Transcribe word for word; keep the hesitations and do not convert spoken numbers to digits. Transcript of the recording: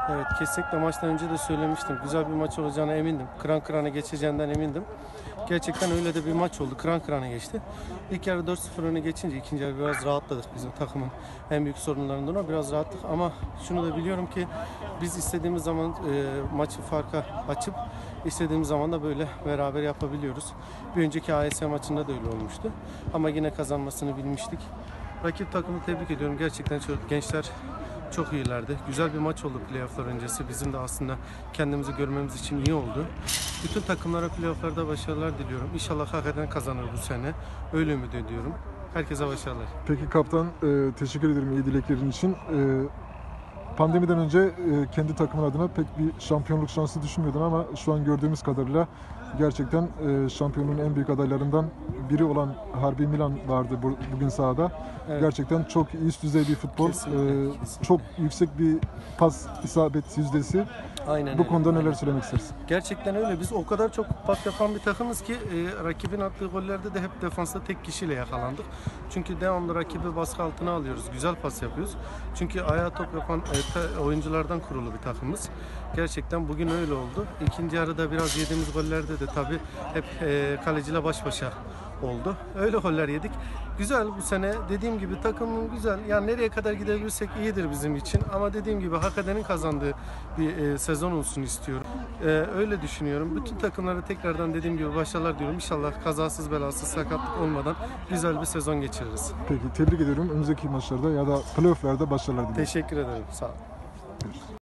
Evet, kesinlikle maçtan önce de söylemiştim. Güzel bir maç olacağına emindim. Kıran kırana geçeceğinden emindim. Gerçekten öyle de bir maç oldu. Kıran kırana geçti. İlk yarı dört sıfır öne geçince ikinci yarı biraz rahatladık. Bizim takımın en büyük sorunlarından o. Biraz rahatlık ama şunu da biliyorum ki biz istediğimiz zaman e, maçı farka açıp istediğimiz zaman da böyle beraber yapabiliyoruz. Bir önceki A Y S maçında da öyle olmuştu. Ama yine kazanmasını bilmiştik. Rakip takımı tebrik ediyorum. Gerçekten çok gençler çok iyilerdi. Güzel bir maç oldu playofflar öncesi. Bizim de aslında kendimizi görmemiz için iyi oldu. Bütün takımlara playofflarda başarılar diliyorum. İnşallah hakikaten kazanır bu sene. Öyle ümit ediyorum. Herkese başarılar. Peki kaptan, e, teşekkür ederim iyi dileklerin için. E, pandemiden önce e, kendi takımın adına pek bir şampiyonluk şansı düşünmüyordun ama şu an gördüğümüz kadarıyla gerçekten e, şampiyonluğun en büyük adaylarından biri olan Harbi Milan vardı bu, bugün sahada. Evet. Gerçekten çok üst düzey bir futbol, Kesinlikle, e, kesinlikle. çok yüksek bir pas isabet yüzdesi. Aynen Bu öyle. konuda neler Aynen. söylemek istersin? Gerçekten öyle. Biz o kadar çok pas yapan bir takımız ki e, rakibin attığı gollerde de hep defansta tek kişiyle yakalandık. Çünkü devamlı rakibi baskı altına alıyoruz. Güzel pas yapıyoruz. Çünkü ayağa top yapan e, oyunculardan kurulu bir takımız. Gerçekten bugün öyle oldu. İkinci yarıda biraz yediğimiz gollerde de tabii hep e, kaleciyle baş başa oldu. Öyle goller yedik. Güzel bu sene dediğim gibi takımın güzel. Yani nereye kadar gidebilirsek iyidir bizim için. Ama dediğim gibi Hakade'nin kazandığı bir e, sezon olsun istiyorum. E, öyle düşünüyorum. Bütün takımlara tekrardan dediğim gibi başarılar diyorum. İnşallah kazasız belasız sakatlık olmadan güzel bir sezon geçiririz. Peki, tebrik ediyorum. Önümüzdeki maçlarda ya da playofflarda başarılar diliyorum. Teşekkür ederim. Sağ olun.